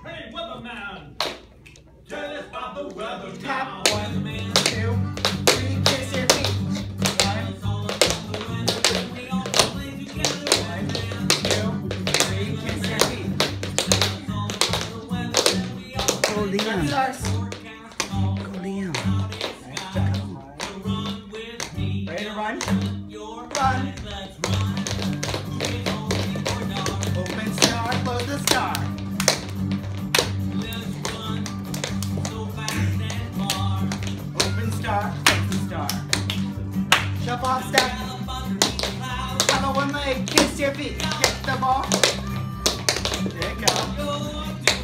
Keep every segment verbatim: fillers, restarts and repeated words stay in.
Hey, weatherman, tell us about the weather now. Tap one, two, three, kiss your feet. One, one, two, three, kiss your feet. Go Liam. Stars. Go Liam. Ready to run? Run. Open star, close the star. Open star, close the star. Shuffle off step. Have a one leg, kiss your feet. Kick the ball. There you go.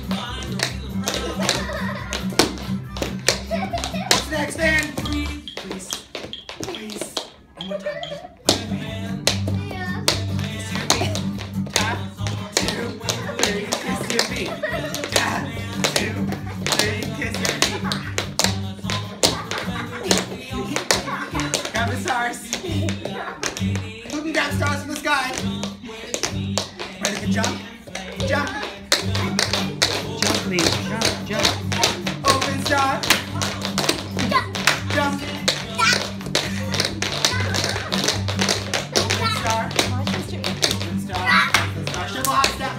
What's next, Dan? Please. Please. One more time. Kiss your feet. Tap. Two, three, kiss your feet. Tap. Two, three, kiss your feet. Grab the stars. Who can grab stars from the sky? Ready to jump? Jump. Jump, Liam. Jump, jump. Open star. Jump. Open star. Open star. Open star. Shuffle hop step.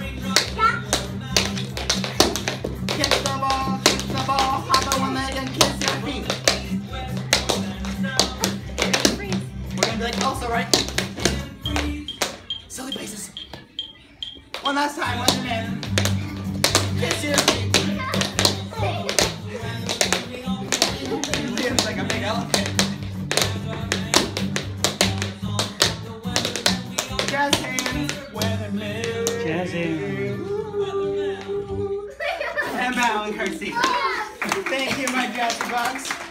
Kick the ball. Kick the ball. Hop on one leg and kiss your feet. We're gonna be like Elsa, right? Silly faces. One last time. Once again. Kiss your feet. Liam's like a big elephant. Jazz hands, weatherman. Jazz hands. And bow and curtsy. Thank you, my jazzy bugs.